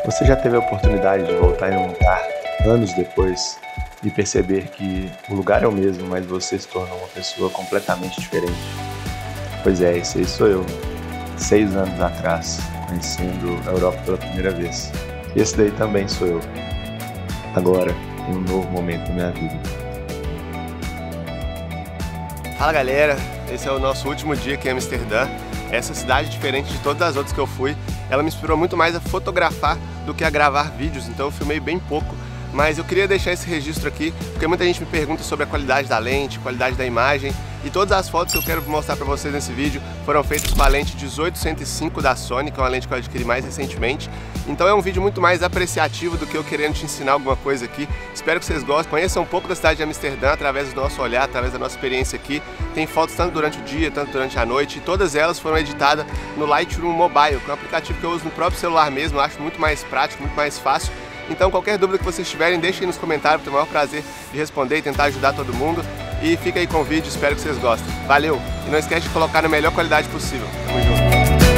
Você já teve a oportunidade de voltar em um lugar anos depois e perceber que o lugar é o mesmo, mas você se tornou uma pessoa completamente diferente? Pois é, esse aí sou eu, 6 anos atrás, conhecendo a Europa pela primeira vez. Esse daí também sou eu, agora, em um novo momento da minha vida. Fala galera, esse é o nosso último dia aqui em Amsterdã. Essa cidade, diferente de todas as outras que eu fui, ela me inspirou muito mais a fotografar do que a gravar vídeos, então eu filmei bem pouco. Mas eu queria deixar esse registro aqui, porque muita gente me pergunta sobre a qualidade da lente, qualidade da imagem, e todas as fotos que eu quero mostrar para vocês nesse vídeo foram feitas com a lente 18-105 da Sony, que é uma lente que eu adquiri mais recentemente. Então é um vídeo muito mais apreciativo do que eu querendo te ensinar alguma coisa aqui. Espero que vocês gostem, conheçam um pouco da cidade de Amsterdã através do nosso olhar, através da nossa experiência aqui. Tem fotos tanto durante o dia, tanto durante a noite, e todas elas foram editadas no Lightroom Mobile, que é um aplicativo que eu uso no próprio celular mesmo, eu acho muito mais prático, muito mais fácil. Então qualquer dúvida que vocês tiverem, deixem aí nos comentários, vou ter o maior prazer de responder e tentar ajudar todo mundo. E fica aí com o vídeo, espero que vocês gostem. Valeu! E não esquece de colocar na melhor qualidade possível. Tamo junto!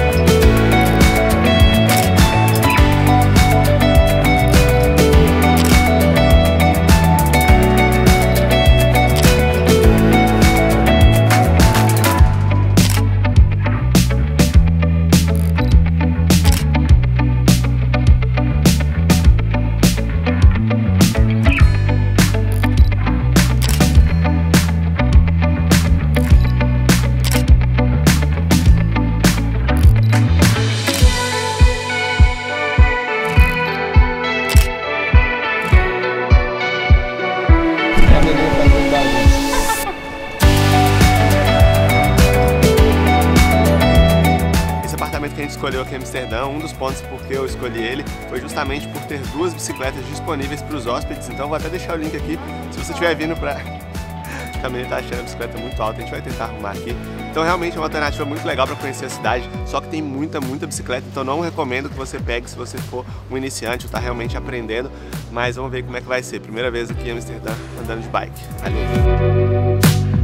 Que a gente escolheu aqui em Amsterdã, um dos pontos porque eu escolhi ele foi justamente por ter 2 bicicletas disponíveis para os hóspedes, então vou até deixar o link aqui, se você estiver vindo para... A menina tá achando a bicicleta muito alta, a gente vai tentar arrumar aqui. Então realmente é uma alternativa muito legal para conhecer a cidade, só que tem muita bicicleta, então não recomendo que você pegue se você for um iniciante ou está realmente aprendendo, mas vamos ver como é que vai ser. Primeira vez aqui em Amsterdã andando de bike. Valeu!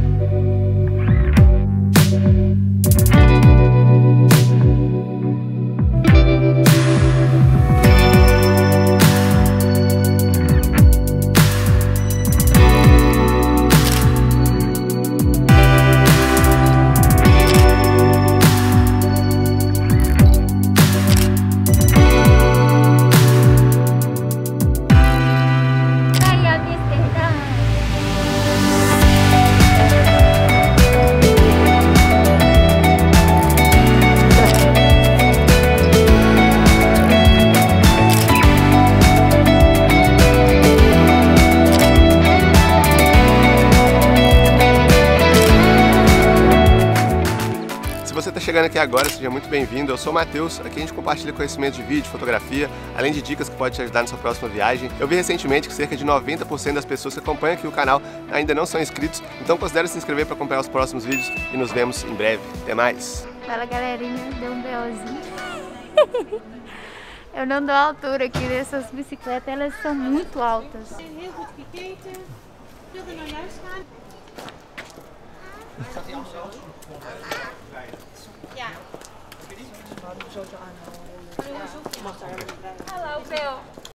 Se você está chegando aqui agora, seja muito bem-vindo. Eu sou o Matheus, aqui a gente compartilha conhecimento de vídeo, fotografia, além de dicas que podem te ajudar na sua próxima viagem. Eu vi recentemente que cerca de 90% das pessoas que acompanham aqui o canal ainda não são inscritos, então considere se inscrever para acompanhar os próximos vídeos e nos vemos em breve. Até mais! Fala galerinha, deu um BOzinho. Eu não dou a altura aqui dessas bicicletas, elas são muito altas. Hallo Bill.